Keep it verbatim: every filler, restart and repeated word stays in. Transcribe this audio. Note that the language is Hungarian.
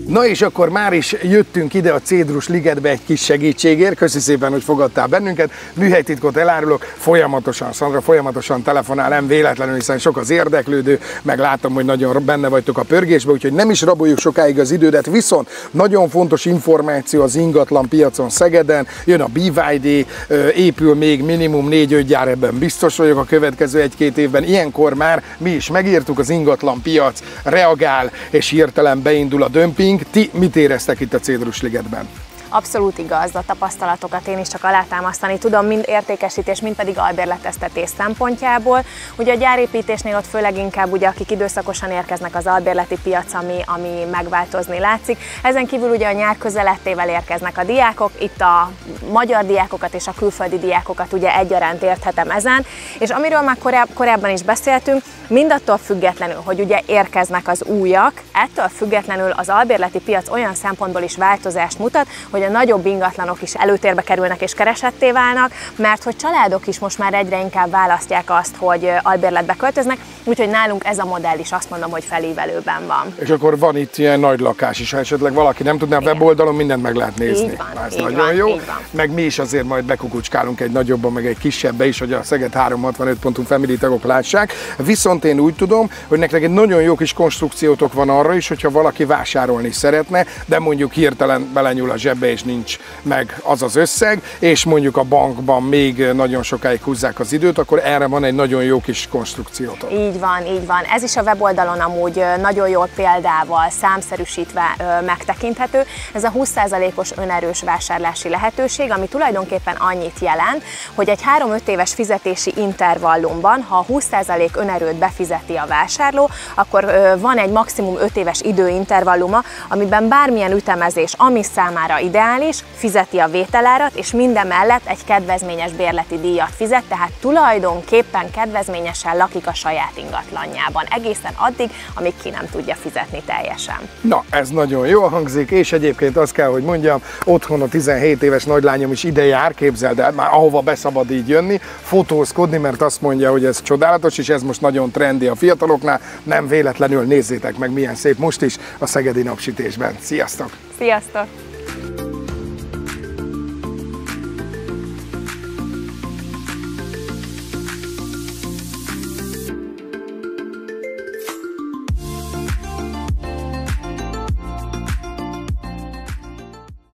Na és akkor már is jöttünk ide a Cédrus ligetbe egy kis segítségért. Köszi szépen, hogy fogadtál bennünket. Műhelytitkot elárulok, folyamatosan, Szandra folyamatosan telefonál, nem véletlenül, hiszen sok az érdeklődő, meg látom, hogy nagyon benne vagytok a pörgésbe, úgyhogy nem is raboljuk sokáig az idődet, viszont nagyon fontos információ az ingatlan piacon Szegeden, jön a bé vé dé, épül még minimum négy-öt gyár, ebben biztos vagyok a következő egy-két évben. Ilyenkor már mi is megírtuk, az ingatlan piac reagál, és hirtelen beindul a dömping. Ti mit éreztek itt a Cédrus ligetben? Abszolút igaz, a tapasztalatokat én is csak alátámasztani tudom, mind értékesítés, mind pedig albérleteztetés szempontjából. Ugye a gyárépítésnél ott főleg inkább, ugye, akik időszakosan érkeznek, az albérleti piac, ami, ami megváltozni látszik. Ezen kívül ugye a nyár közelettével érkeznek a diákok, itt a magyar diákokat és a külföldi diákokat ugye egyaránt érthetem ezen. És amiről már koráb, korábban is beszéltünk, mindattól függetlenül, hogy ugye érkeznek az újak, ettől függetlenül az albérleti piac olyan szempontból is változást mutat, hogy a nagyobb ingatlanok is előtérbe kerülnek és keresetté válnak, mert hogy családok is most már egyre inkább választják azt, hogy albérletbe költöznek, úgyhogy nálunk ez a modell is azt mondom, hogy felévelőben van. És akkor van itt ilyen nagy lakás is, ha esetleg valaki nem tudná, a weboldalon mindent meg lehet nézni. Így van, ez így nagyon van, jó. így van. Meg mi is azért majd bekukucskálunk egy nagyobban, meg egy kisebbbe is, hogy a Szeged háromszázhatvanöt pont hu family tagok lássák. Viszont én úgy tudom, hogy nektek egy nagyon jó kis konstrukciótok van arra is, hogyha valaki vásárolni szeretne, de mondjuk hirtelen belenyúl a zsebbe és nincs meg az az összeg, és mondjuk a bankban még nagyon sokáig húzzák az időt, akkor erre van egy nagyon jó kis konstrukciótok. Így van, így van. Ez is a weboldalon amúgy nagyon jól példával, számszerűsítve megtekinthető. Ez a húsz százalékos önerős vásárlási lehetőség, ami tulajdonképpen annyit jelent, hogy egy három-öt éves fizetési intervallumban, ha húsz százalék önerőt befizeti a vásárló, akkor van egy maximum öt éves időintervalluma, amiben bármilyen ütemezés, ami számára ideális, fizeti a vételárat, és minden mellett egy kedvezményes bérleti díjat fizet, tehát tulajdonképpen kedvezményesen lakik a saját ingatlanjában, egészen addig, amíg ki nem tudja fizetni teljesen. Na, ez nagyon jól hangzik, és egyébként azt kell, hogy mondjam, otthon a tizenhét éves nagylányom is ide jár, képzeld el, már ahova beszabad így jönni, fotózkodni, mert azt mondja, hogy ez csodálatos, és ez most nagyon trendi a fiataloknál, nem véletlenül, nézzétek meg, milyen szép most is a szegedi napsütésben. Sziasztok! Sziasztok!